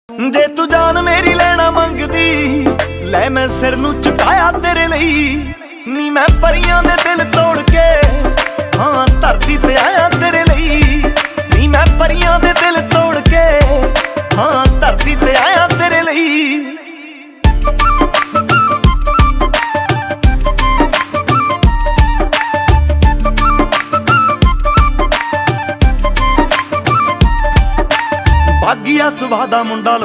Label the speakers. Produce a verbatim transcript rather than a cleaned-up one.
Speaker 1: जे तू जान मेरी लेना मंगदी ले मैं सिर नू झुकाया तेरे लई नी मैं परियां दे दिल तोड़ के हाँ धरती ते आया तेरे लई नी मैं परियां दे दिल तोड़ के हाँ धरती ते आया तेरे लई। भागिया सुभा दा मुंडा